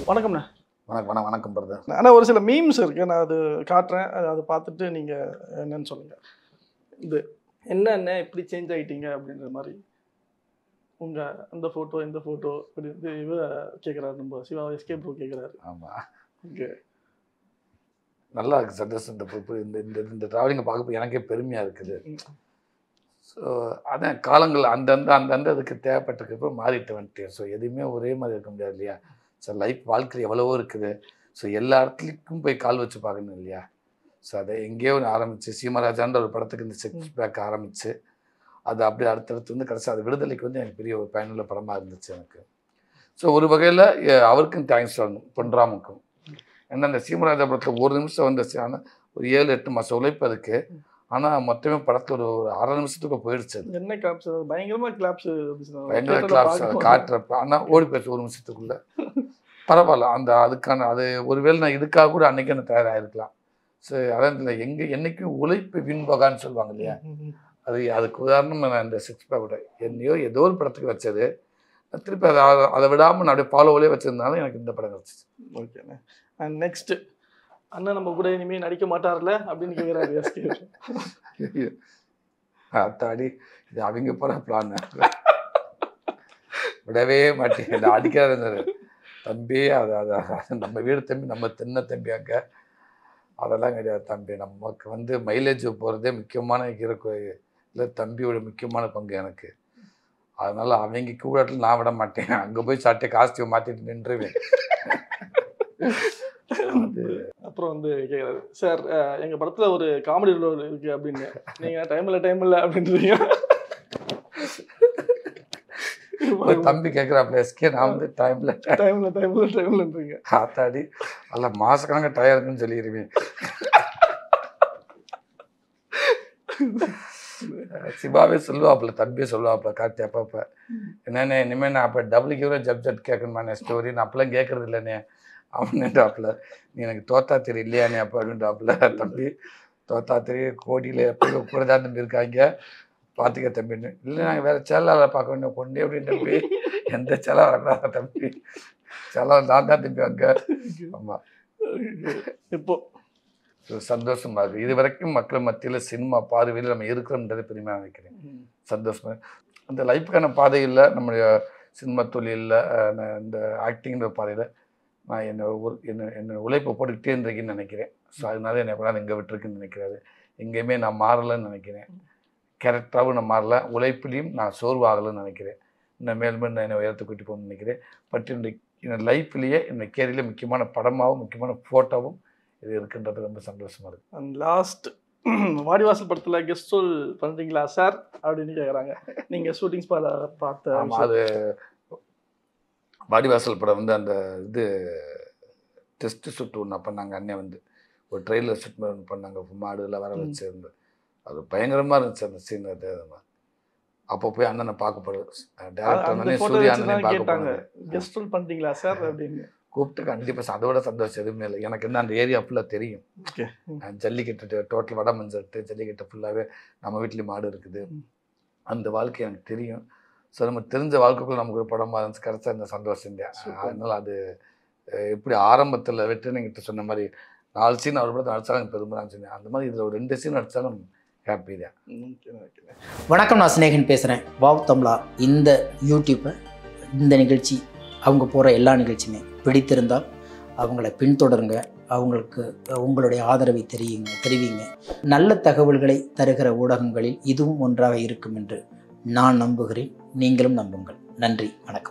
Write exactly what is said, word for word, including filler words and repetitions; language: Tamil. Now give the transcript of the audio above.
வணக்கம்ண்ணா. வணக்கம் வணக்கம் வணக்கம் பிரதர். ஆனால் ஒரு சில மீம்ஸ் இருக்குது, நான் அது காட்டுறேன், அதை பார்த்துட்டு நீங்கள் என்னன்னு சொல்லுங்கள். இது என்ன என்ன இப்படி சேஞ்ச் ஆகிட்டீங்க அப்படின்ற மாதிரி உங்கள் அந்த ஃபோட்டோ இந்த ஃபோட்டோ இப்படி வந்து இவ கேட்குறாரு, நம்ம சிவா எஸ்கே ப்ரோ கேட்குறாரு. ஆமாம், ஓகே, நல்லா இருக்குது சந்தோஷம். இந்த இந்த இந்த ட்ராவலிங்கை பார்க்க எனக்கே பெருமையாக இருக்குது. ஸோ அதான் காலங்கள் அந்தந்த அந்தந்த அதுக்கு தேவைப்பட்டிருக்கப்போ மாறிட்டு வந்துட்டேன். ஸோ எதுவுமே ஒரே மாதிரி இருக்க முடியாது இல்லையா. ஸோ லைஃப் வாழ்க்கையில் எவ்வளவோ இருக்குது. ஸோ எல்லா இடத்துலையும் போய் கால் வச்சு பார்க்கணும் இல்லையா. ஸோ அதை எங்கேயோ ஒன்று ஆரம்பிச்சு சீமராஜான்ற ஒரு படத்துக்கு இந்த சிக்ஸ் பேக் ஆரம்பிச்சு அது அப்படி அடுத்தடுத்து வந்து கடைசி அது விடுதலைக்கு வந்து எனக்கு பெரிய ஒரு பயனுள்ள படமாக இருந்துச்சு எனக்கு. ஸோ ஒரு வகையில் அவருக்கும் தேங்க்ஸ் சொல்லணும், பொன்ராமுக்கும். ஏன்னா இந்த சீமராஜா படத்தில் ஒரு நிமிஷம் வந்துச்சு, ஆனால் ஒரு ஏழு எட்டு மாதம் உழைப்பு அதுக்கு. ஆனால் மொத்தமே படத்தில் ஒரு ஒரு அரை நிமிஷத்துக்கு போயிடுச்சு. என்ன கிளாப்ஸ், பயங்கரமாக கிளாப்ஸ், பயங்கர கிளாப்ஸ் காட்டுறப்ப. ஆனால் ஓடி போயிடுச்சு ஒரு நிமிஷத்துக்குள்ள. பரவாயில்ல, அந்த அதுக்கான அது ஒருவேளை நான் இதுக்காக கூட அன்னைக்கு நான் தயாராகிருக்கலாம். ஸோ அதான் இல்லை எங்கே என்றைக்கும் உழைப்பு விண்பகான்னு சொல்லுவாங்க இல்லையா. அது அதுக்கு உதாரணம் நான் இந்த சிக்ஸ் பேக் கூட என்னையோ ஏதோ ஒரு படத்துக்கு வச்சது, திருப்பி அதை அதை விடாமல் நான் அப்படியே ஃபாலோவிலே வச்சுருந்தாலும் எனக்கு இந்த படம் கிடச்சிச்சு. ஓகேண்ணே. அண்ட் நெக்ஸ்ட்டு அண்ணன் நம்ம கூட இனிமேல் நடிக்க மாட்டார்ல அப்படின்னு கேட்குறாரு எஸ்கே. அத்தாடி, இது அவங்க போகிற பிளான் விடவே மாட்டேன். அடிக்காத தம்பி, அது அது நம்ம வீடு தம்பி, நம்ம தின்ன தம்பி அங்கே அதெல்லாம் கிடையாது தம்பி. நமக்கு வந்து மைலேஜ் போகிறதே முக்கியமான இருக்கு இல்லை, தம்பியோட முக்கியமான பங்கு எனக்கு. அதனால் அவங்க கூடாட்டில் நான் விட மாட்டேன். அங்கே போய் சாட்டை காஸ்டியூம் மாற்றிட்டு நின்றுவேன். அது அப்புறம் வந்து கேட்குறாரு, சார் எங்கள் படத்தில் ஒரு காமெடி ரோல் இருக்குது அப்படின்னு, நீங்கள் டைம் இல்லை டைம் இல்லை அப்படின்றீங்க. தம்பி கேட்குறாப்ல எஸ்கே, நான் வந்து டைமில் டைமில் டைமில் டைம்லன்றீங்க. ஆத்தாடி அல்ல மாசக்கணங்க டயருக்குன்னு சொல்லிடுவேன். சிவாவே சொல்லுவாப்புல, தம்பியே சொல்லுவாப்புல கார்த்தி அப்பப்போ, என்னென்ன இனிமேல் நான் அப்போ டபுள் ஹீரோ ஜப் ஜட் கேட்கணுமாண்ணே ஸ்டோரி, நான் அப்பெல்லாம் கேட்கறது இல்லைண்ணே அப்படின்ட்டாப்புல. நீ எனக்கு தோத்தா தெரி இல்லையானே அப்போ அப்படின்ட்டாப்புல. தம்பி தோத்தா தெரிய கோடியில் எப்போ கூட தான் தம்பி இருக்காங்க பார்த்துக்க தம்பின்னு. இல்லை நாங்கள் வேறு சேனலில் பார்க்க வேண்டிய பொண்ணு அப்படின்னு தம்பி, எந்த சேலை வரக்கூடாது தம்பி, சேலை நான் தான் தம்பி அங்கே. ஆமாம், இப்போ சந்தோஷமாக இருக்குது. இது வரைக்கும் மக்கள் மத்தியில் சினிமா பார்வையில் நம்ம இருக்கிறோம்ன்றதை பெருமையாக நினைக்கிறேன். சந்தோஷமாக அந்த லைஃப்புக்கான பாதையில் நம்முடைய சினிமா தொழிலில் இந்த ஆக்டிங்கிற பாதையில் நான் என்னை ஒரு என்ன என்னை உழைப்பை போட்டுக்கிட்டே இருந்திருக்கேன்னு நினைக்கிறேன். ஸோ அதனால என்னை கூட இங்கே விட்டுருக்குன்னு நினைக்கிறாரு. எங்கேயுமே நான் மாறலைன்னு நினைக்கிறேன். கேரக்டராகவும் நான் மாறல, உழைப்புலையும் நான் சோர்வாகலைன்னு நினைக்கிறேன். இன்னும் மேலும் நான் என்னை உயரத்தை கூட்டி போகணும்னு நினைக்கிறேன். பட் என்னுடைய என் லைஃப்லேயே என்னுடைய கேரியரில் முக்கியமான படமாகவும் முக்கியமான ஃபோட்டோவும் இது இருக்குன்றது ரொம்ப சந்தோஷமாக இருக்குது. அண்ட் லாஸ்ட் வாடிவாசல் படத்தில் கெஸ்ட் ரோல் பண்ணுறீங்களா சார் அப்படின்னு கேட்குறாங்க. நீங்கள் ஷூட்டிங் ஸ்பாட் பார்த்த. ஆமாம், அது வாடிவாசல் படம் வந்து அந்த இது டெஸ்ட்டு ஷூட் ஒன்று பண்ணாங்க. அண்ணன் வந்து ஒரு ட்ரெயிலர் ஷூட் மாதிரி ஒன்று பண்ணாங்க, மாடுலாம் வர வச்சுருந்து. அது பயங்கரமாக இருந்துச்சு அந்த சீன். அது அப்போ போய் அண்ணனை பார்க்கப்படுது, டேரக்டர் சூரிய அண்ணனை பார்க்கப்பாங்க. கெஸ்ட் ரோல் பண்ணுறீங்களா சார் அப்படின்னு கூப்பிட்டு கண்டிப்பாக அதோட சந்தோஷம் எதுவுமே இல்லை. எனக்கு என்ன அந்த ஏரியா ஃபுல்லாக தெரியும். ஜல்லிக்கட்டு டோட்டல் வட மஞ்சட்டு ஜல்லிக்கட்டு ஃபுல்லாகவே நம்ம வீட்லேயும் மாடு இருக்குது. அந்த வாழ்க்கை எனக்கு தெரியும். ஸோ நம்ம தெரிஞ்ச வாழ்க்கைக்குள்ள நமக்கு ஒரு படமாக இருந்துச்சு, கிடச்சா இந்த சந்தோஷம் இல்லையா. அதனால் அது எப்படி ஆரம்பத்தில் வெற்றினிங்கிட்ட சொன்ன மாதிரி நாலு சீன் அவர் படத்தை நடிச்சாலும் எனக்கு பெருமைதான் சொன்னேன். அந்த மாதிரி இதில் ஒரு ரெண்டு சீன் நடித்தாலும் ஹாப்பி தான். வணக்கம், நான் சிநேகன் பேசுகிறேன். வாவ் தமிழா இந்த யூடியூப்பை இந்த நிகழ்ச்சி அவங்க போகிற எல்லா நிகழ்ச்சியுமே பிடித்திருந்தால் அவங்கள பின்தொடருங்க, அவங்களுக்கு உங்களுடைய ஆதரவை தெரியுங்க தெரிவிங்க. நல்ல தகவல்களை தருகிற ஊடகங்களில் இதுவும் ஒன்றாக இருக்கும் என்று நான் நம்புகிறேன். நீங்களும் நம்புங்கள். நன்றி, வணக்கம்.